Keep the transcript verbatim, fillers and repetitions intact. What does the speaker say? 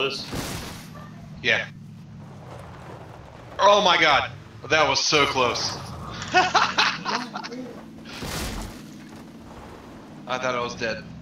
this? Yeah. Oh my god. That was so close. I thought I was dead.